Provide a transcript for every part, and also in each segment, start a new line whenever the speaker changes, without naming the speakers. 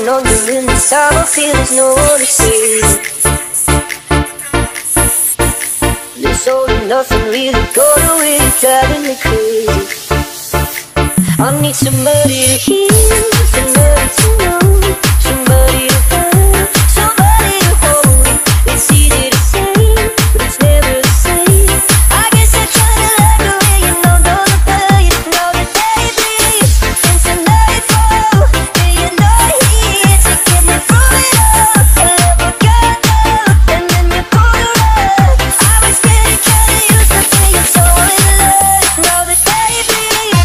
going under in this time. I feel there's no one to save. This all and nothing really got away, driving me crazy. I need somebody to hear, somebody to know, somebody to have, somebody to hold. It's easy to say, but it's never the same. I guess I try to like the way you know the pain, know the day bleeds into nightfall. And you're not here to get me through it all. I never got up, and then you pulled the rug. I was getting kinda used to being so in love. Now the day bleeds.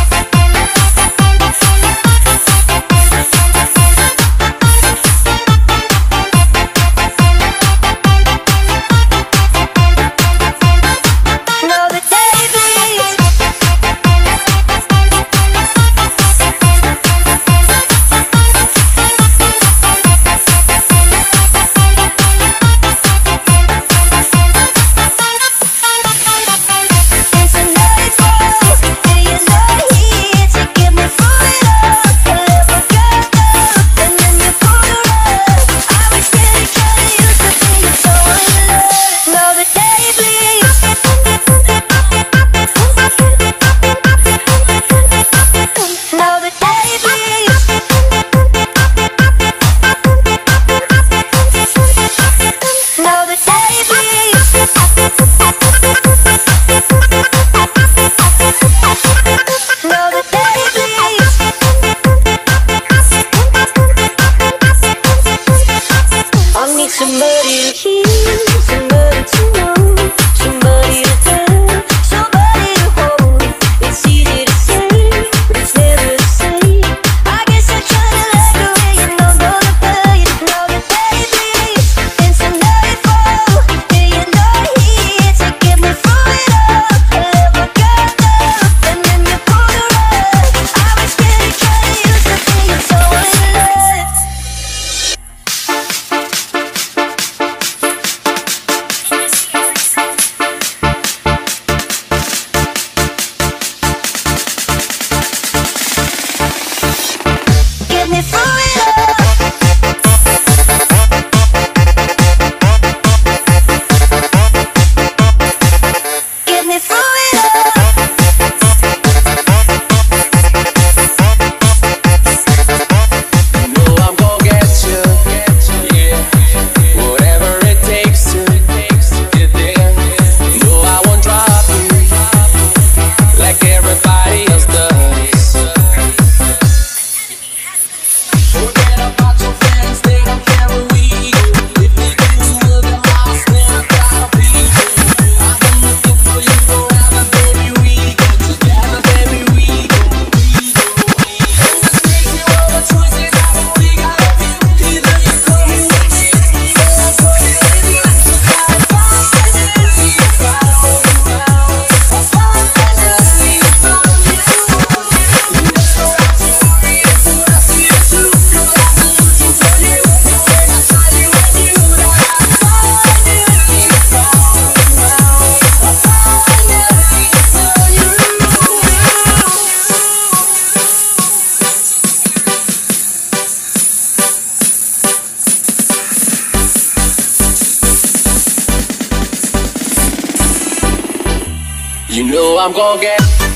Now the day bleeds. It's a nightfall, and you're not here to get me through it all. I never got up, and then you pulled the rug. I was getting kinda used to being so in love. Now the day bleeds. Now the day bleeds. Now the day bleeds. Now the day bleeds. I need somebody to hear, somebody to know, somebody to tell, somebody to hold. It's easy to say, but it's never the same. I guess I try to like the way you know the pain. Now the day bleeds into nightfall, and you're not here to get me through it all. I never got up, and then you pulled the rug. I was getting kinda used to being so in love. Get me through it all. Get me through it all.
You know I'm gon' get you, yeah. Whatever it takes to get there. You know I won't drop you like everybody else does. Forget about your friends, they don't care where we go. If we do, we'll get lost in a crowd of people. I've been looking for you forever, baby. We go together, baby. We go. In this crazy world of choices, I only got a few. Either you come with me, or I'm putting in you. So try to find energy if I don't hold you down. I'll find energy if I'm you. You never have to worry if what I see is true. 'Cause I lose you for you. When I tell you and you that I find energy if I don't hold you down. I'll find energy for you. You know I'm gon' get